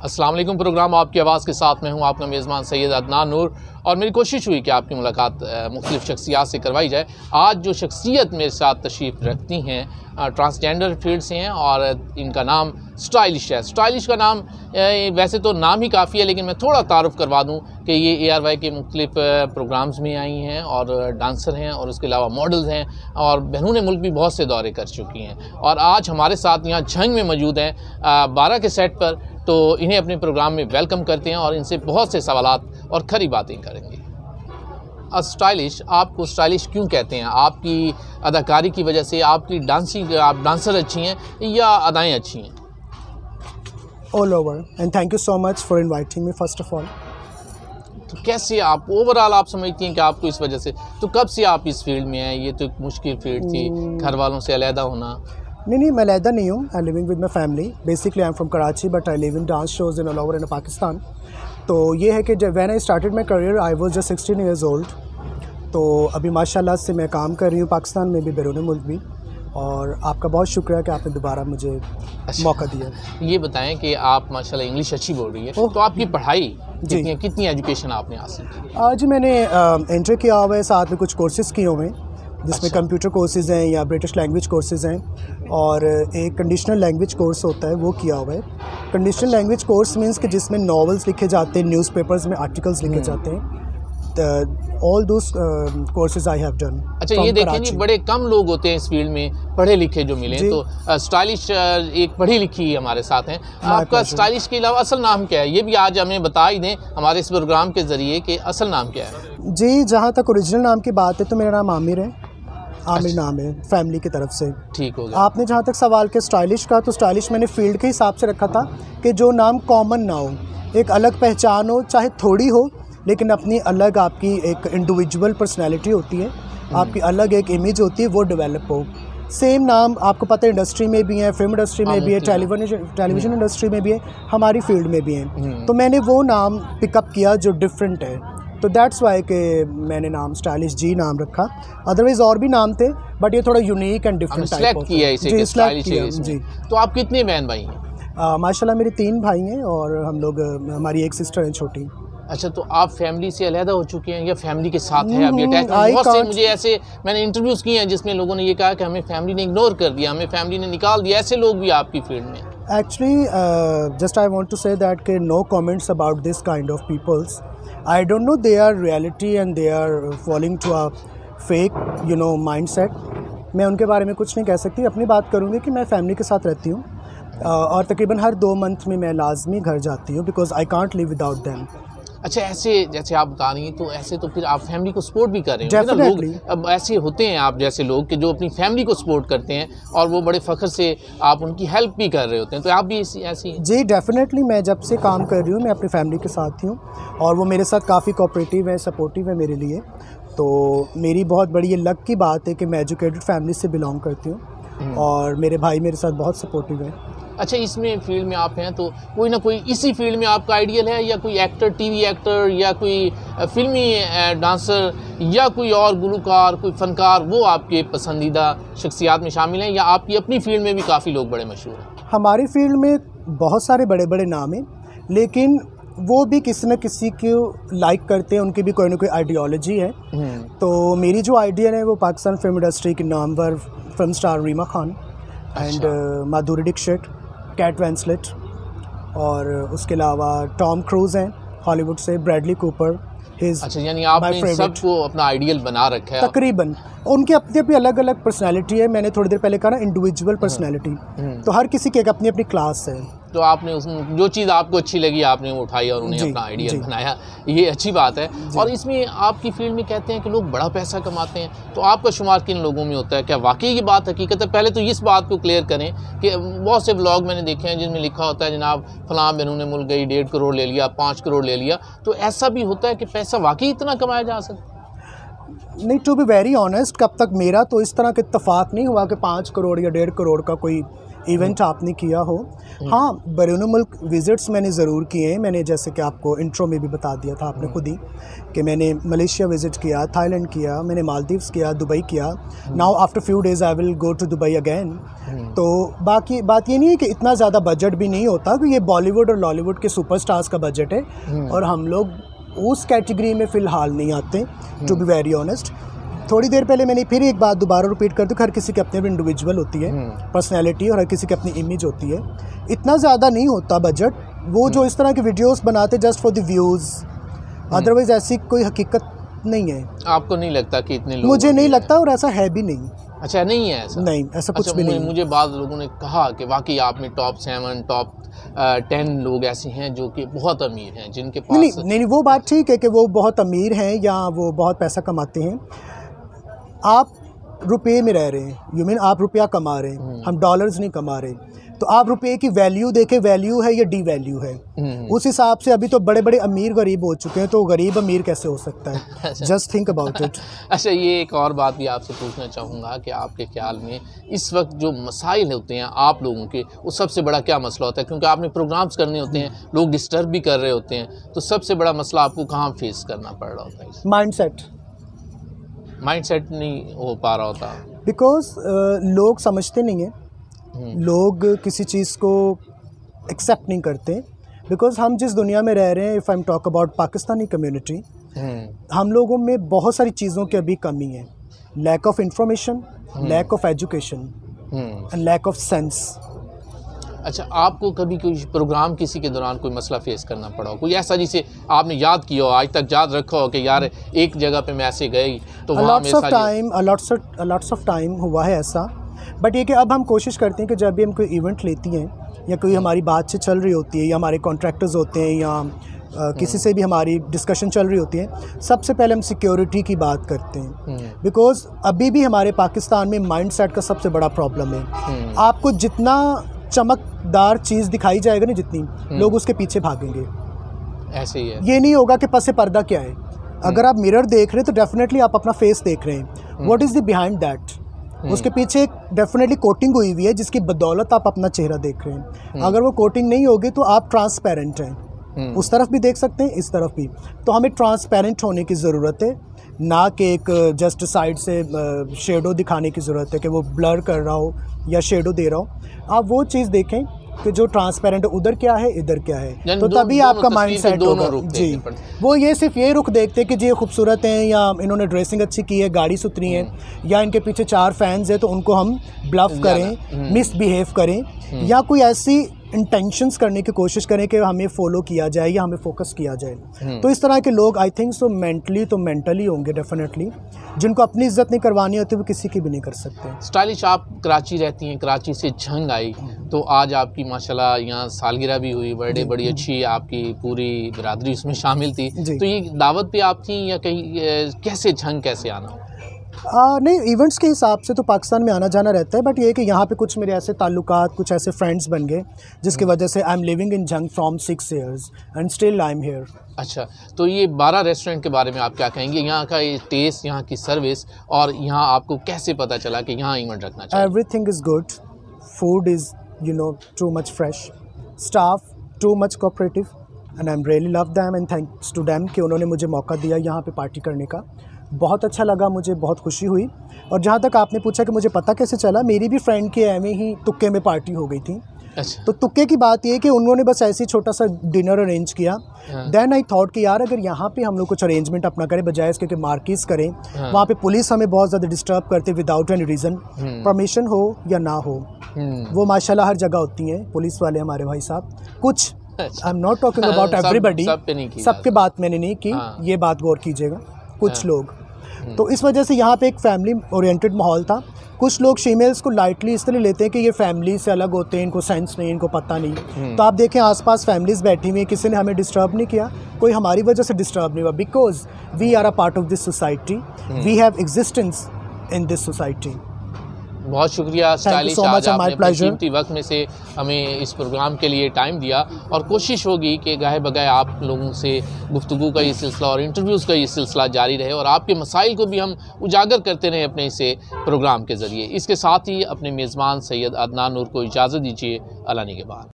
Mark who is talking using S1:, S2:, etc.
S1: अस्सलाम वालेकुम। प्रोग्राम आपकी आवाज़ के साथ में हूँ, आपका मेज़बान सैयद अदनान नूर। और मेरी कोशिश हुई कि आपकी मुलाकात मुख्तलिफ़ शख्सियात से करवाई जाए। आज जो शख्सियत मेरे साथ तशरीफ़ रखती हैं ट्रांसजेंडर फील्ड से हैं और इनका नाम स्टाइलिश है। स्टाइलिश का नाम वैसे तो नाम ही काफ़ी है, लेकिन मैं थोड़ा तारुफ़ करवा दूँ कि ये ARY के मुख्तलिफ़ प्रोग्राम्स में आई हैं और डांसर हैं और उसके अलावा मॉडल्स हैं और बहनून मुल्क भी बहुत से दौरे कर चुकी हैं। और आज हमारे साथ यहाँ झंग में मौजूद हैं 12 के सेट पर, तो इन्हें अपने प्रोग्राम में वेलकम करते हैं और इनसे बहुत से सवालात और खरी बातें करेंगे। स्टाइलिश, आपको स्टाइलिश क्यों कहते हैं? आपकी अदाकारी की वजह से, आपकी डांसिंग, आप डांसर अच्छी हैं या अदाएँ अच्छी हैं?
S2: All over, and thank you so much for inviting me first of all.
S1: तो कैसे आप ओवरऑल आप समझती हैं कि आपको इस वजह से, तो कब से आप इस फील्ड में हैं? ये तो एक मुश्किल फील्ड थी, घर वालों से अलहदा होना।
S2: नहीं, मैं अलहदा नहीं हूँ। I living with my family. Basically I am from Karachi but I live in dance shows in all over in Pakistan. तो ये है कि जब when I started my career I was just 16 years old। तो अभी माशाल्लाह से मैं काम कर रही हूँ पाकिस्तान में भी, बैरून मुल्क भी। और आपका बहुत शुक्रिया कि आपने दोबारा मुझे मौका दिया।
S1: ये बताएं कि आप माशाल्लाह इंग्लिश अच्छी बोल रही है, तो आपकी पढ़ाई कितनी एजुकेशन आपने हासिल की?
S2: आज मैंने इंटर किया हुआ है, साथ में कुछ कोर्सेज़ किए हुए हैं जिसमें कंप्यूटर कोर्सेज़ हैं या ब्रिटिश लैंग्वेज कोर्सेज़ हैं, और एक कंडीशनल लैंग्वेज कोर्स होता है वो किया हुआ है। कंडीशनल लैंग्वेज कोर्स मींस कि जिसमें नॉवेल्स लिखे जाते हैं, न्यूज़पेपर्स में आर्टिकल्स लिखे जाते हैं। All those courses I have done.
S1: अच्छा, ये देखें जी, बड़े कम लोग होते हैं इस फील्ड में पढ़े लिखे जो मिले, तो स्टाइलिश एक पढ़ी लिखी हमारे साथ हैं। आपका स्टाइलिश के अलावा असल नाम क्या है? ये भी आज हमें बता ही दें हमारे इस प्रोग्राम के ज़रिए कि असल नाम क्या है।
S2: जी, जहाँ तक ओरिजिनल नाम की बात है तो मेरा नाम आमिर है। आमिर नाम है फैमिली की तरफ से।
S1: ठीक हो गया।
S2: आपने जहाँ तक सवाल किया स्टाइलिश का, तो स्टाइलिश मैंने फील्ड के हिसाब से रखा था कि जो नाम कॉमन ना हो, एक अलग पहचान हो, चाहे थोड़ी हो लेकिन अपनी अलग आपकी एक इंडिविजुअल पर्सनैलिटी होती है, आपकी अलग एक इमेज होती है, वो डेवलप हो। सेम नाम आपको पता है इंडस्ट्री में भी है, फिल्म इंडस्ट्री में भी है, टेलीविज़न इंडस्ट्री में भी है, हमारी फील्ड में भी है। तो मैंने वो नाम पिकअप किया जो डिफरेंट है, तो दैट्स वाई कि मैंने नाम स्टाइलिश जी नाम रखा। अदरवाइज़ और भी नाम थे बट ये थोड़ा unique and different type of
S1: जी। तो आप कितने बहन भाई हैं?
S2: माशाल्लाह मेरे 3 भाई हैं और हम लोग, हमारी एक सिस्टर है छोटी।
S1: अच्छा, तो आप फैमिली से अलहदा हो चुके हैं या फैमिली के साथ हैं अभी अटैच? बहुत से मुझे ऐसे मैंने इंटरव्यूज़ किए हैं जिसमें लोगों ने ये कहा कि हमें फैमिली ने इग्नोर कर दिया, हमें फैमिली ने निकाल दिया। ऐसे लोग भी आपकी फील्ड में?
S2: Actually just I want to say that कि no comments about this kind of peoples. I don't know, they are reality and they are following to a fake mindset. मैं उनके बारे में कुछ नहीं कह सकती। अपनी बात करूँगी कि मैं फैमिली के साथ रहती हूँ और तकरीबन हर 2 मंथ में मैं लाजमी घर जाती हूँ because I can't live without them.
S1: अच्छा, ऐसे जैसे आप बता रही हैं तो ऐसे तो फिर आप फैमिली को सपोर्ट भी कर रहे हैं ना? लोग अब ऐसे होते हैं आप जैसे लोग कि जो अपनी फैमिली को सपोर्ट करते हैं और वो बड़े फ़ख्र से आप उनकी हेल्प भी कर रहे होते हैं, तो आप भी ऐसी? जी
S2: डेफिनेटली, मैं जब से काम कर रही हूँ मैं अपनी फैमिली के साथ ही हूँ और वो मेरे साथ काफ़ी कोऑपरेटिव है, सपोर्टिव है मेरे लिए। तो मेरी बहुत बड़ी ये लक की बात है कि मैं एजुकेटेड फैमिली से बिलोंग करती हूँ और मेरे भाई मेरे साथ बहुत सपोर्टिव है।
S1: अच्छा, इसमें फील्ड में आप हैं तो कोई ना कोई इसी फील्ड में आपका आइडियल है, या कोई एक्टर, टीवी एक्टर, या कोई फिल्मी डांसर, या कोई और गुलकार, कोई फ़नकार, वो आपके पसंदीदा शख्सियात में शामिल हैं, या आपकी अपनी फील्ड में भी काफ़ी लोग बड़े मशहूर हैं?
S2: हमारी फील्ड में बहुत सारे बड़े बड़े नाम हैं, लेकिन वो भी किसी न किसी को लाइक करते हैं, उनकी भी कोई ना कोई आइडियोलॉजी है। तो मेरी जो आइडियल है वो पाकिस्तान फिल्म इंडस्ट्री की नामवर film star Reema Khan and Madhuri Dixit, Kate Winslet, और उसके अलावा टॉम क्रूज़ हैं हॉलीवुड से, ब्रैडली कूपर।
S1: अच्छा, यानी आपने सबको अपना आइडियल बना रखा है?
S2: तकरीबन उनकी अपनी अपनी अलग अलग पर्सनैलिटी है। मैंने थोड़ी देर पहले कहा ना, इंडिविजुअल पर्सनैलिटी। तो हर किसी की एक अपनी अपनी क्लास है।
S1: तो आपने जो चीज़ आपको अच्छी लगी आपने वो उठाई और उन्हें अपना आइडियल बनाया, ये अच्छी बात है। और इसमें आपकी फील्ड में कहते हैं कि लोग बड़ा पैसा कमाते हैं, तो आपका शुमार किन लोगों में होता है? क्या वाकई ये बात हकीकत है? पहले तो इस बात को क्लियर करें कि बहुत से व्लॉग मैंने देखे हैं जिनमें लिखा होता है जनाब फलां बहनून मुल्क गई, 1.5 करोड़ ले लिया, 5 करोड़ ले लिया। तो ऐसा भी होता है कि पैसा वाकई इतना कमाया जा सकता?
S2: नहीं, टू बी वेरी ऑनेस्ट, कब तक मेरा तो इस तरह का इत्तफाक नहीं हुआ कि 5 करोड़ या 1.5 करोड़ का कोई इवेंट आपने किया हो। हाँ, बैरून मुल्क विज़िट्स मैंने ज़रूर किए हैं। मैंने जैसे कि आपको इंट्रो में भी बता दिया था आपने खुद ही कि मैंने मलेशिया विज़िट किया, थाईलैंड किया, मैंने मालदीव्स किया, दुबई किया। Now after few days I will go to Dubai again. तो बाकी बात ये नहीं है कि इतना ज़्यादा बजट भी नहीं होता, क्योंकि ये बॉलीवुड और लॉलीवुड के सुपरस्टार्स का बजट है और हम लोग उस कैटेगरी में फ़िलहाल नहीं आते, टू बी वेरी ऑनेस्ट। थोड़ी देर पहले मैंने फिर एक बात दोबारा रिपीट कर दूँ, हर किसी के अपने इंडिविजुअल होती है पर्सनैलिटी और हर किसी की अपनी इमेज होती है। इतना ज़्यादा नहीं होता बजट, वो जो इस तरह के वीडियोस बनाते just for the views, otherwise ऐसी कोई हकीकत नहीं है।
S1: आपको नहीं लगता कि इतने लोग?
S2: मुझे नहीं लगता और ऐसा है भी नहीं।
S1: अच्छा, नहीं है ऐसा?
S2: नहीं, ऐसा कुछ भी नहीं।
S1: मुझे बाद लोगों ने कहा कि वाकई आप में टॉप 7 टॉप 10 लोग ऐसे हैं जो कि बहुत अमीर हैं, जिनके पास
S2: नहीं, वो बात ठीक है कि वो बहुत अमीर हैं या वो बहुत पैसा कमाते हैं। आप रुपए में रह रहे हैं, यू मीन आप रुपया कमा रहे हैं, हम डॉलर्स नहीं कमा रहे। तो आप रुपये की वैल्यू देखें, वैल्यू है या डी वैल्यू है, उस हिसाब से अभी तो बड़े बड़े अमीर गरीब हो चुके हैं, तो गरीब अमीर कैसे हो सकता है? Just think about it.
S1: अच्छा, ये एक और बात भी आपसे पूछना चाहूँगा कि आपके ख्याल में इस वक्त जो मसाइल होते हैं आप लोगों के, वो सबसे बड़ा क्या मसला होता है? क्योंकि आपने प्रोग्राम्स करने होते हैं, लोग डिस्टर्ब भी कर रहे होते हैं, तो सबसे बड़ा मसला आपको कहाँ फेस करना पड़ रहा होता है? माइंडसेट नहीं हो पा रहा होता,
S2: बिकॉज लोग समझते नहीं हैं, लोग किसी चीज़ को एक्सेप्ट नहीं करते। बिकॉज हम जिस दुनिया में रह रहे हैं, if I am talk about Pakistani community, हम लोगों में बहुत सारी चीज़ों की अभी कमी है। Lack of information, lack of education and lack of sense.
S1: अच्छा, आपको कभी कोई प्रोग्राम किसी के दौरान कोई मसला फेस करना पड़ा हो, कोई ऐसा जिसे आपने याद किया हो, आज तक याद रखा हो कि यार एक जगह पे मैं ऐसे गई तो वहाँ
S2: लॉट्स ऑफ टाइम हुआ है ऐसा। बट ये कि अब हम कोशिश करते हैं कि जब भी हम कोई इवेंट लेती हैं या कोई हमारी बातचीत चल रही होती है या हमारे कॉन्ट्रैक्टर्स होते हैं या किसी से भी हमारी डिस्कशन चल रही होती है, सबसे पहले हम सिक्योरिटी की बात करते हैं। बिकॉज अभी भी हमारे पाकिस्तान में माइंडसेट का सबसे बड़ा प्रॉब्लम है। आपको जितना चमकदार चीज़ दिखाई जाएगा ना, जितनी लोग उसके पीछे भागेंगे।
S1: ऐसे ही है।
S2: ये नहीं होगा कि पसे पर्दा क्या है। अगर आप मिरर देख रहे हैं तो डेफिनेटली आप अपना फेस देख रहे हैं। What is the behind that? उसके पीछे एक डेफिनेटली कोटिंग हुई हुई है जिसकी बदौलत आप अपना चेहरा देख रहे हैं। अगर वो कोटिंग नहीं होगी तो आप ट्रांसपेरेंट हैं, उस तरफ भी देख सकते हैं, इस तरफ भी। तो हमें ट्रांसपेरेंट होने की ज़रूरत है, ना कि एक जस्ट साइड से शेडो दिखाने की ज़रूरत है कि वो ब्लर कर रहा हो या शेडो दे रहा हो। आप वो चीज़ देखें कि जो ट्रांसपेरेंट उधर क्या है, इधर क्या है, तो तभी आपका माइंड सेट होगा। जी, वो ये सिर्फ ये रुख देखते कि जी ये खूबसूरत हैं या इन्होंने ड्रेसिंग अच्छी की है, गाड़ी सुथरी है, या इनके पीछे 4 फैंस हैं तो उनको हम ब्लफ करें, मिसबिहेव करें, या कोई ऐसी इंटेंशंस करने की कोशिश करें कि हमें फॉलो किया जाए या हमें फोकस किया जाए। तो इस तरह के लोग आई थिंक सो मेंटली होंगे डेफिनेटली, जिनको अपनी इज्जत नहीं करवानी होती वो किसी की भी नहीं कर सकते।
S1: स्टाइलिश, आप कराची रहती हैं, कराची से झंग आई तो आज आपकी माशाल्लाह यहाँ सालगिरह भी हुई, बर्थडे बड़ी अच्छी, आपकी पूरी बिरादरी उसमें शामिल थी। तो ये दावत पे आप थी या कहीं कैसे झंग कैसे आना?
S2: नहीं, इवेंट्स के हिसाब से तो पाकिस्तान में आना जाना रहता है, बट ये कि यहाँ पे कुछ मेरे ऐसे ताल्लुकात, कुछ ऐसे फ्रेंड्स बन गए जिसकी वजह से I am living in Jhang from 6 years and still I am here.
S1: अच्छा, तो ये 12 रेस्टोरेंट के बारे में आप क्या कहेंगे? यहाँ का ये टेस्ट, यहाँ की सर्विस, और यहाँ आपको कैसे पता चला कि यहाँ इवेंट रखना चाहिए?
S2: Everything is good, food is too much fresh, staff too much cooperative and I am really love them and thanks to them कि उन्होंने मुझे मौका दिया यहाँ पे पार्टी करने का। बहुत अच्छा लगा, मुझे बहुत खुशी हुई। और जहाँ तक आपने पूछा कि मुझे पता कैसे चला, मेरी भी फ्रेंड के एवं ही तुक्के में पार्टी हो गई थी।
S1: अच्छा।
S2: तो तुक्के की बात ये है कि उन्होंने बस ऐसे ही छोटा सा डिनर अरेंज किया। देन आई थॉट कि यार अगर यहाँ पे हम लोग कुछ अरेंजमेंट अपना करें बजाय इसके कि मार्किस करें। वहाँ पे पुलिस हमें बहुत ज़्यादा डिस्टर्ब करते विदाउट एनी रीज़न, परमिशन हो या ना हो। वो माशाल्लाह हर जगह होती हैं पुलिस वाले हमारे भाई साहब। कुछ I am not talking about everybody, सबके बात मैंने नहीं की, ये बात गौर कीजिएगा। कुछ लोग, तो इस वजह से यहाँ पे एक फैमिली ओरिएंटेड माहौल था। कुछ लोग फीमेल्स को लाइटली इसलिए लेते हैं कि ये फैमिली से अलग होते हैं, इनको सेंस नहीं, इनको पता नहीं। तो आप देखें आसपास फैमिलीज बैठी हुई हैं, किसी ने हमें डिस्टर्ब नहीं किया, कोई हमारी वजह से डिस्टर्ब नहीं हुआ, because we are a part of this society, we have existence in this society.
S1: बहुत शुक्रिया स्टाइलिश,
S2: so much,
S1: आज आपने
S2: my
S1: अपने
S2: pleasure.
S1: कीमती वक्त में से हमें इस प्रोग्राम के लिए टाइम दिया, और कोशिश होगी कि गाहे बगाए आप लोगों से गुफ्तगू का ये सिलसिला और इंटरव्यूज़ का ये सिलसिला जारी रहे, और आपके मसाइल को भी हम उजागर करते रहें अपने इसे प्रोग्राम के ज़रिए। इसके साथ ही अपने मेज़बान सैयद अदनान नूर को इजाज़त दीजिए। अल्लाह निगहबान।